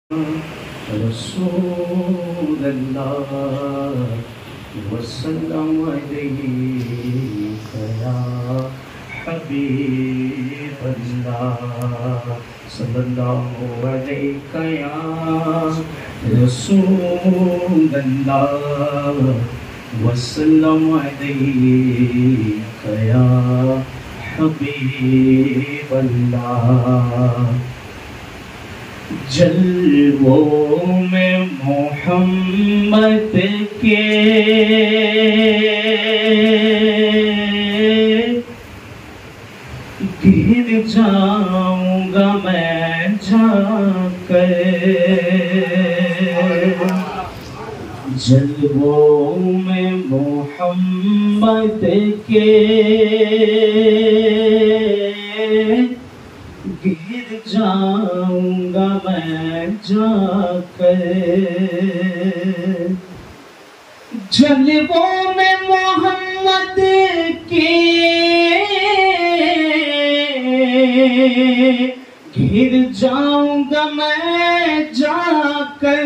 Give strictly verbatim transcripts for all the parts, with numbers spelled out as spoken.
रसूलल्लाह वसल्लम अलैका या हबीबल्लाह सल्लल्लाहु अलैका या रसूलल्लाह वसल्लम अलैका या हबीबल्लाह। जलवों में मोहम्मद के गिर जाऊंगा मैं जाकर, जलवों में मोहम्मद के गिर जाऊंगा मैं जाकर, जलवों में मोहम्मद के गिर जाऊंगा मैं जाकर,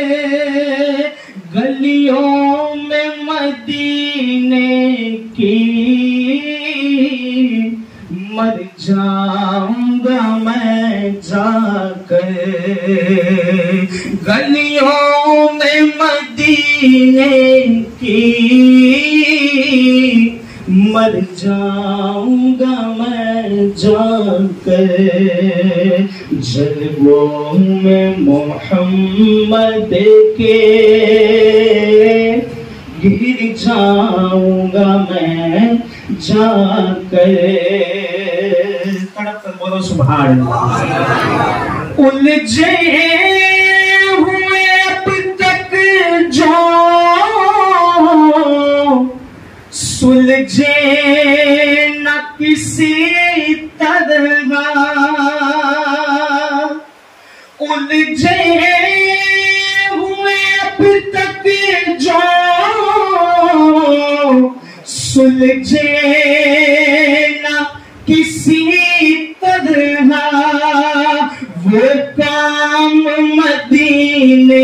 गलियों में मदीने की मर जाऊंगा मैं जाकर, गलियों में मदीने की मर जाऊंगा मैं जाकर, जलवों में मोहम्मद के गिर जाऊंगा मैं जाकर। तड़प बोलो सुभान अल्लाह। उलझे हुए अब तक जो सुलझे न किसी तरह, उलझे हुए अब तक जो सुलझे न किसी तरह, वो काम मदीने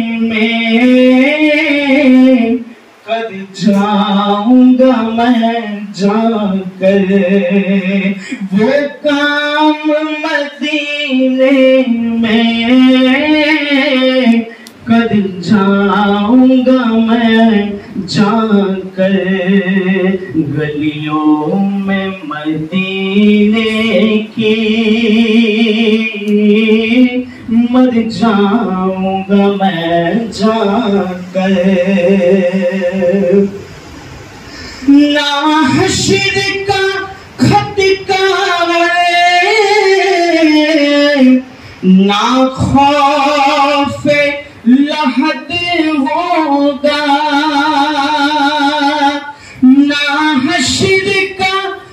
में कर जाऊंगा मैं जाकर, वो काम मदीने में कर जाऊंगा मैं जाकर, गलियों में मदीने की मर जाऊंगा मैं जाकर, ना हश्र का खटकारे ना खौफ लहद होगा, ना हश्र का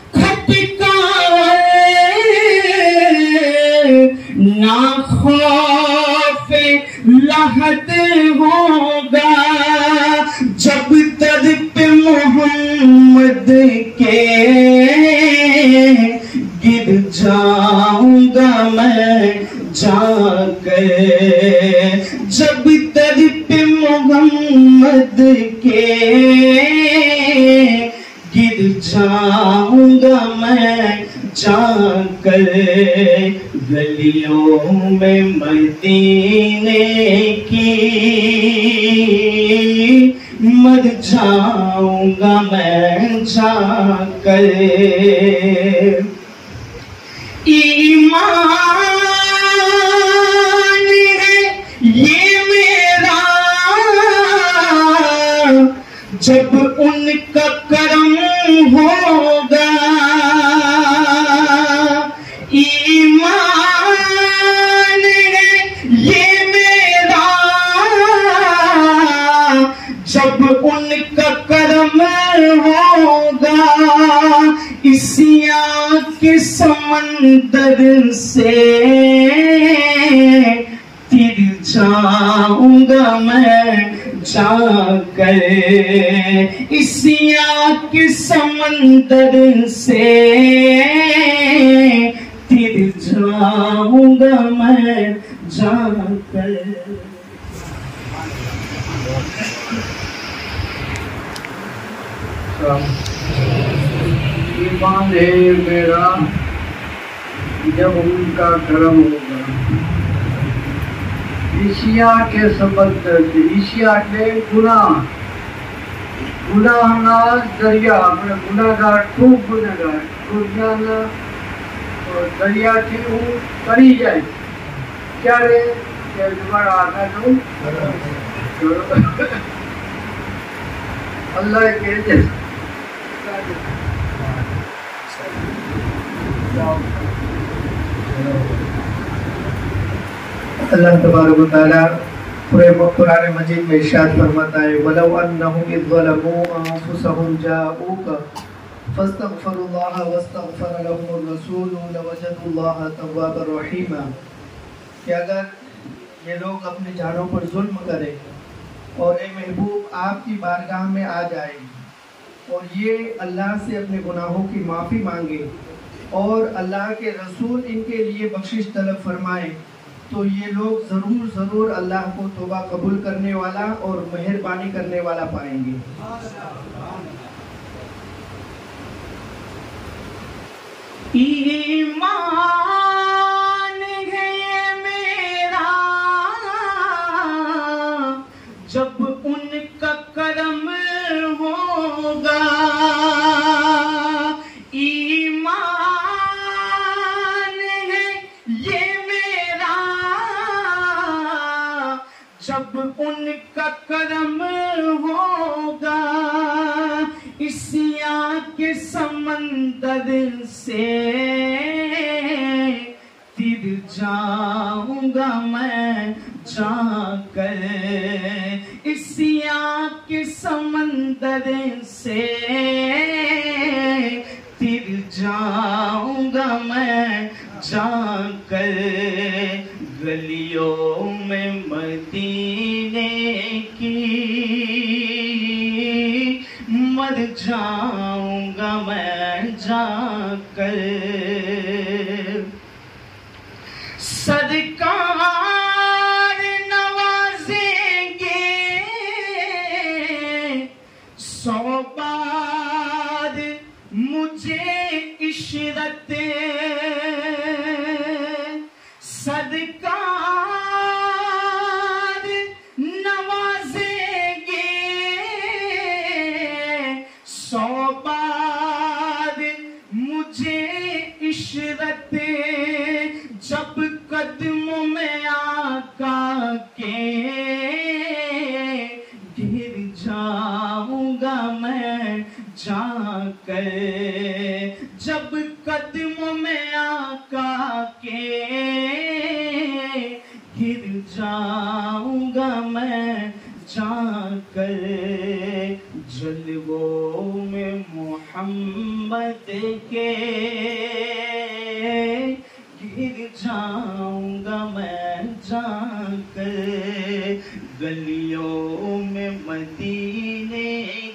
खटकारे ना खौफ लहद होगा, जब तर पे मोहम्मद के गिर जाऊंगा मैं जाकर, जब तर पे मोहम्मद के गिर जाऊंगा मैं जाकर, गलियों में मदीने की मर जाऊंगा मैं जाकर। ईमान है ये मेरा जब उनका करम होगा, ईमान है ये मेरा जब उनका करम होगा, इसी आँख के समंदर से तिर जाऊंगा मैं जाकर, इसी आँख के समंदर से तिर जाऊंगा मैं जाकर। ईमान है मेरा जब उनका करम होगा। ईशिया के संबंध से ईशिया के गुनाह गुनाहना दरिया अपने गुनाहगार खूब गुनाहगार गुनाहना दरिया थी वो तरी जाए क्या रे क्या दोबारा आता तो अल्लाह के अल्लाह तबारक व तआला पूरे कुरान मजीद में इरशाद फरमाता है वलौ अन्नहुम इज़ ज़लमू अनफुसहुम जाऊका फस्तगफिरुल्लाह वस्तगफर लहुमुर रसूल लवजदुल्लाह तव्वाबर रहीमा। कि अगर ये लोग अपनी जानों पर जुल्म करें और ए महबूब आपकी बारगाह में आ जाए और ये अल्लाह से अपने गुनाहों की माफ़ी मांगे और अल्लाह के रसूल इनके लिए बख्शिश तलब फरमाए तो ये लोग ज़रूर ज़रूर अल्लाह को तौबा कबूल करने वाला और मेहरबानी करने वाला पाएंगे। ईमान है मेरा जब उनका करम होगा। ईमान है ये मेरा जब उनका करम होगा। इसिया के समंदर से तिर जाऊंगा मैं जाकर। इसिया के समंदर से तिर जाऊंगा मैं जाकर। गलियों में मदीने की मर जाऊंगा मैं जाकर। सरकार नवाजेंगे सौ बार मुझे इशरत। सरकार नवाजेंगे सौ बार मुझे इशरत। जब कदमों में आका के गिर जाऊंगा मैं जाकर। जब कदमों में आका के गिर जाऊंगा मैं जाकर। जलवों में मोहम्मद के गिर जाऊंगा मैं जाकर। गलियों में मदीने